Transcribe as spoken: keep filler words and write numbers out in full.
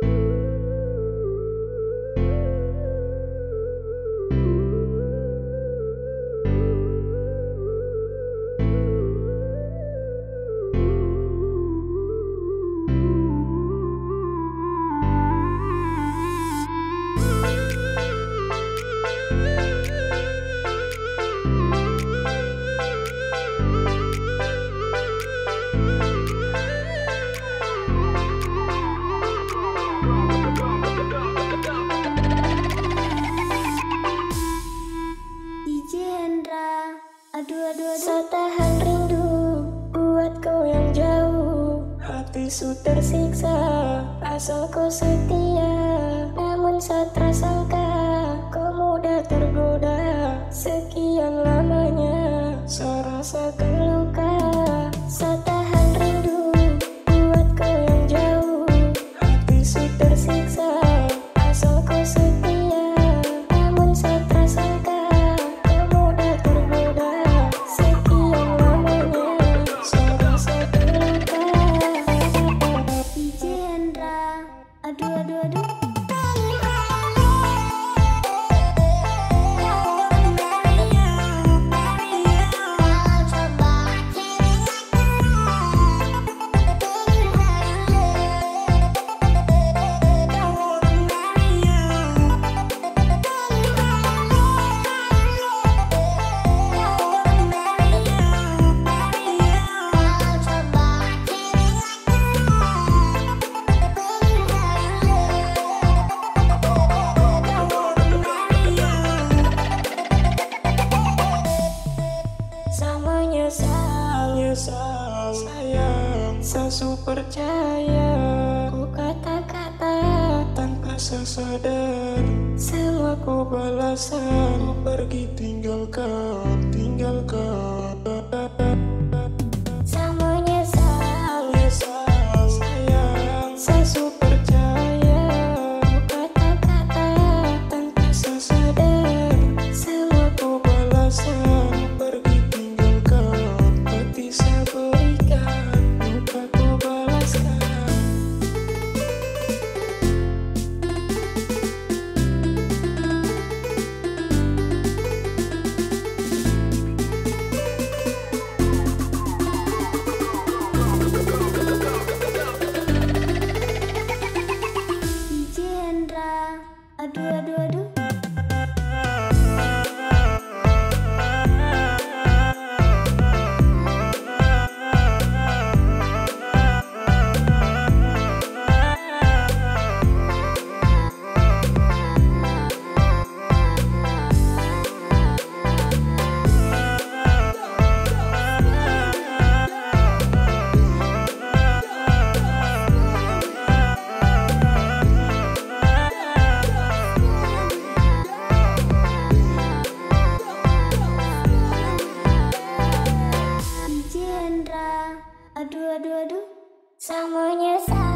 Aduh-aduh, so tahan rindu buatku yang jauh. Hatiku tersiksa, asalku setia. Namun saat tersangka, kau mudah tergoda. Sekian lamanya, so rasakan luka. So tahan rindu buatku yang jauh. Hatiku tersiksa, asalku setia. Namun saat tersangka, aduh aduh aduh. Menyesal, nyesal, sayang, sesu percaya. Ku kata-kata tanpa sesadar, semua ku balasan. Ku pergi tinggalkan, tinggalkan. Sama nyesal, nyesal, sayang, sesu percaya. Ku kata-kata tanpa sesadar, semua ku balasan. Aduh aduh aduh. Aduh aduh aduh, semuanya sama.